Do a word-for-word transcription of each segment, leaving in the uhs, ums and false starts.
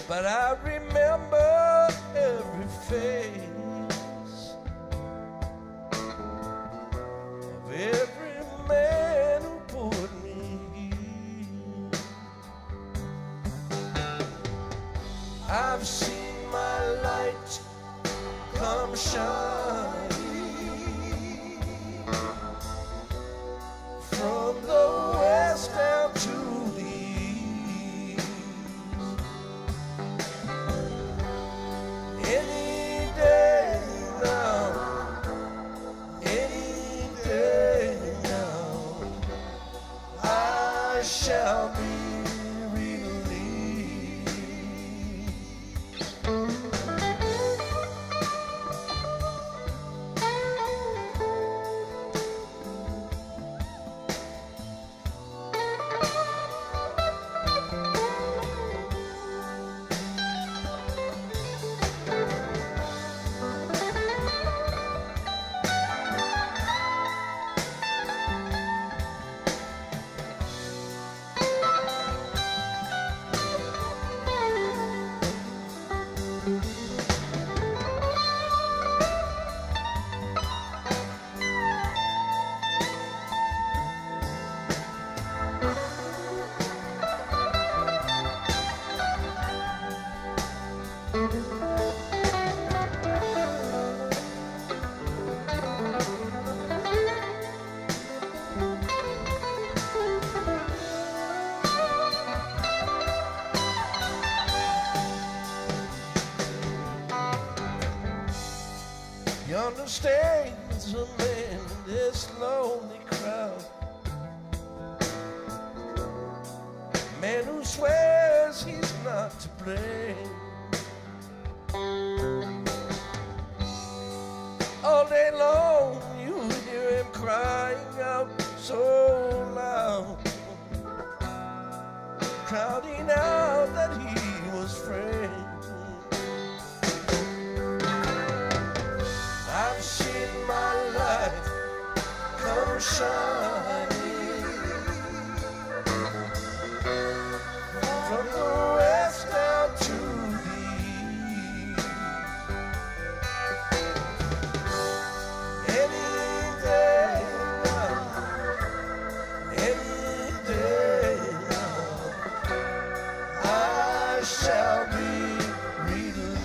but I remember every face of every man who put me here. I've seen my light come shining from the west down to the east. Any day now, any day now, I shall be yonder stands a man in this lonely crowd, a man who swears he's not to blame. All day long you hear him crying out so loud, crowding out that he was framed. I've seen my light come shining from the west down to the east. Any day now, any day now, I shall be relieved.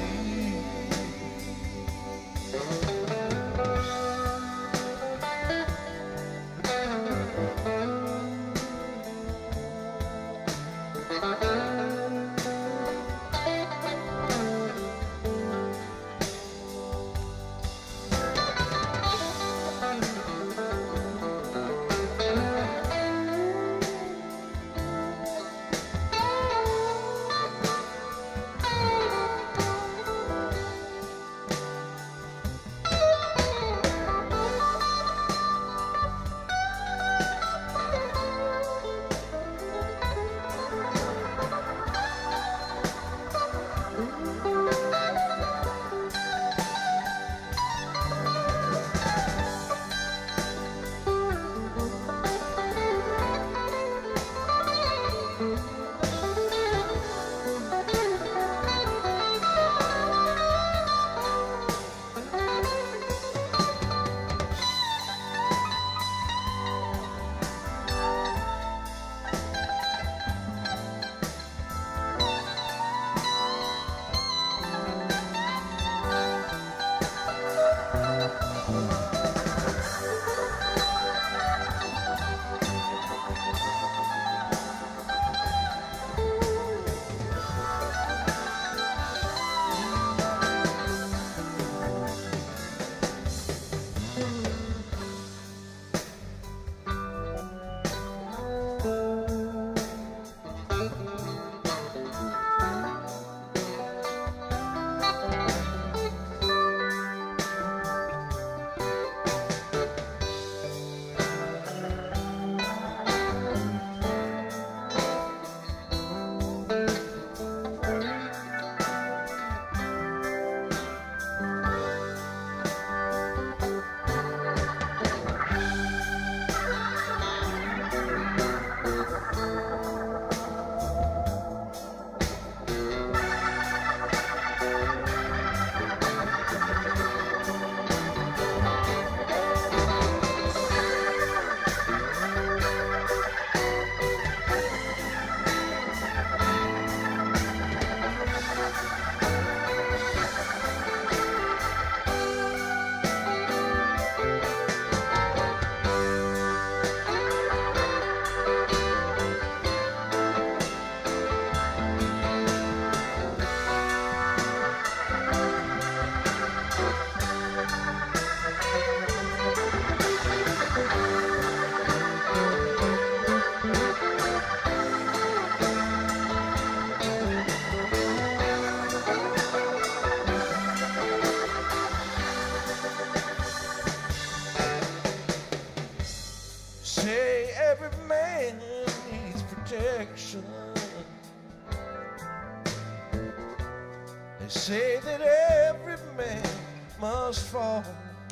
They say that every man must fall.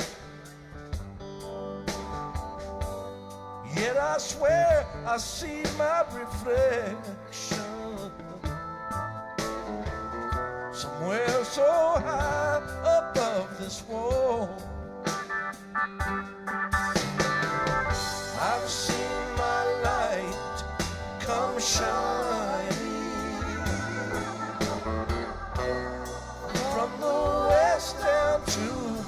Yet I swear I see my reflection somewhere so high above this wall. I've seen my light come shining from the west down to